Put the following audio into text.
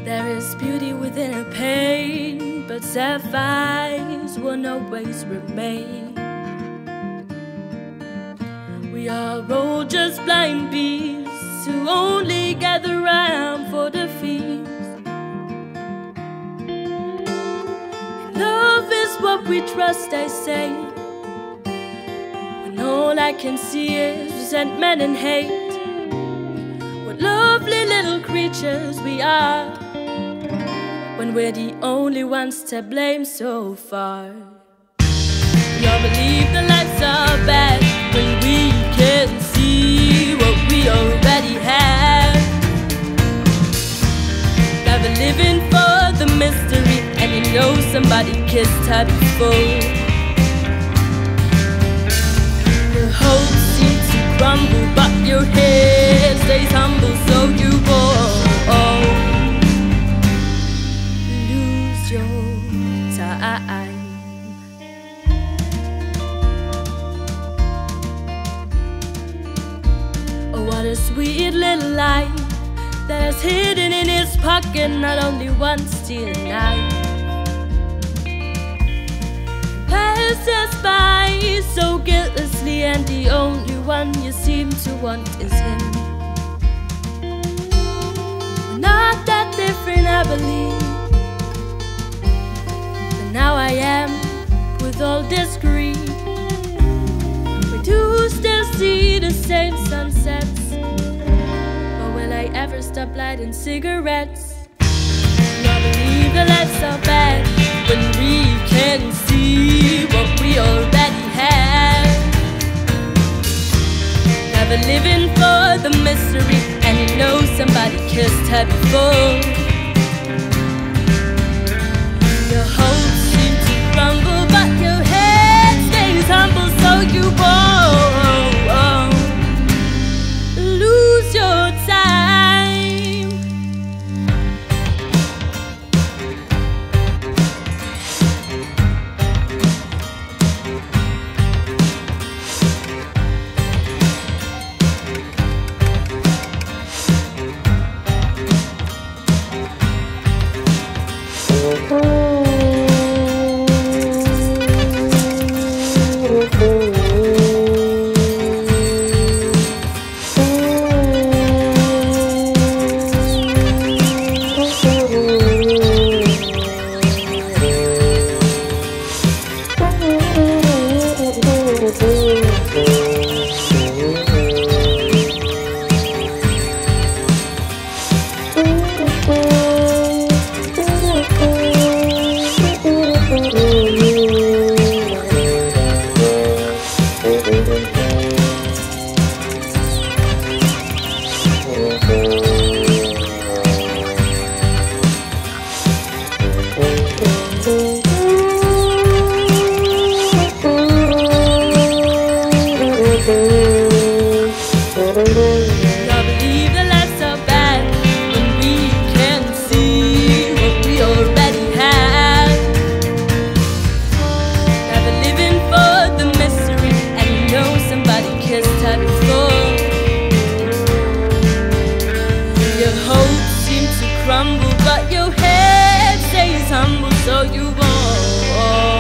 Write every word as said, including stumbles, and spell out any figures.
There is beauty within a pain, but sapphires won't always remain. We are all just blind beasts who only gather round for the feast. And love is what we trust, I say, when all I can see is resentment and hate. What lovely little creatures we are, when we're the only ones to blame so far. We all believe the lives are bad when we can see what we already have. Never living for the mystery, and you know somebody kissed her before. Your hopes seem to crumble, but your head stays humble, so you won't lose your time. Oh, what a sweet little life that is hidden in his pocket, not only once, tonight. Passes by so guiltlessly, and the only one you seem to want is him. We're not that different, I believe, but now I am with all this grief. We do still see the same sunsets, but will I ever stop lighting cigarettes? I believe the lights are bad when we can see what we already have. Never living for the mystery, and you know somebody kissed her before. Your hopes seem to crumble, but your head stays humble, so you won't lose your time. Crumble, but your head stays humble, so you won't